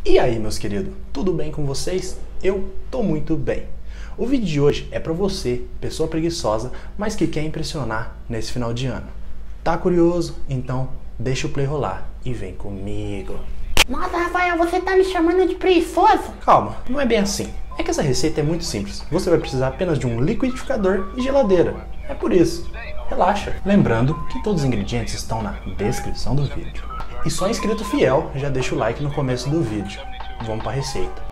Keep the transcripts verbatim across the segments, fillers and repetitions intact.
E aí, meus queridos, tudo bem com vocês? Eu tô muito bem. O vídeo de hoje é pra você, pessoa preguiçosa, mas que quer impressionar nesse final de ano. Tá curioso? Então deixa o play rolar e vem comigo. Nossa, Rafael, você tá me chamando de preguiçoso? Calma, não é bem assim. É que essa receita é muito simples. Você vai precisar apenas de um liquidificador e geladeira. É por isso. Relaxa. Lembrando que todos os ingredientes estão na descrição do vídeo. E só inscrito fiel já deixa o like no começo do vídeo. Vamos para a receita.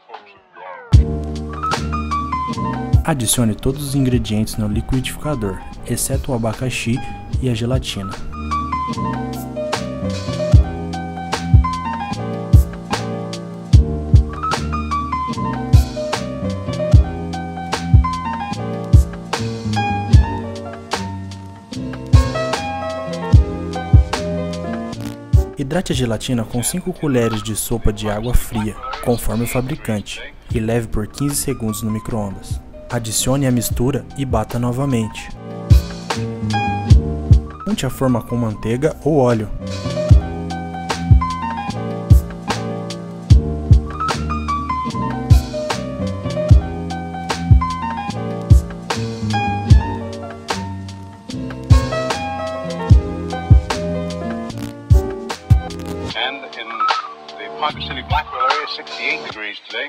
Adicione todos os ingredientes no liquidificador, exceto o abacaxi e a gelatina. Hidrate a gelatina com cinco colheres de sopa de água fria, conforme o fabricante, e leve por quinze segundos no micro-ondas. Adicione a mistura e bata novamente. Unte a forma com manteiga ou óleo. And in the Ponca City Blackwell area, sixty-eight degrees today.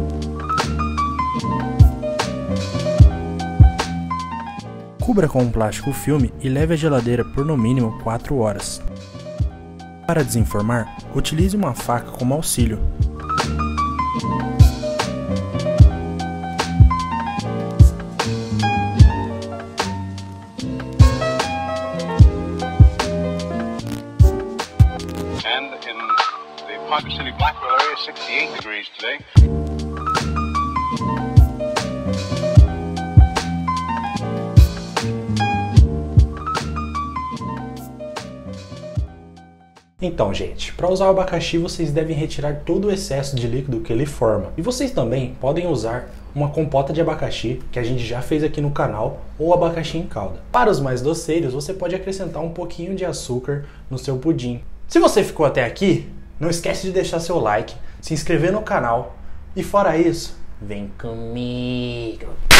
Cubra com um plástico filme e leve à geladeira por no mínimo quatro horas. Para desenformar, utilize uma faca como auxílio. And in the Ponca City Blackwell area, sixty-eight degrees today. Então, gente, para usar o abacaxi vocês devem retirar todo o excesso de líquido que ele forma. E vocês também podem usar uma compota de abacaxi, que a gente já fez aqui no canal, ou abacaxi em calda. Para os mais doceiros, você pode acrescentar um pouquinho de açúcar no seu pudim. Se você ficou até aqui, não esquece de deixar seu like, se inscrever no canal e fora isso, vem comigo!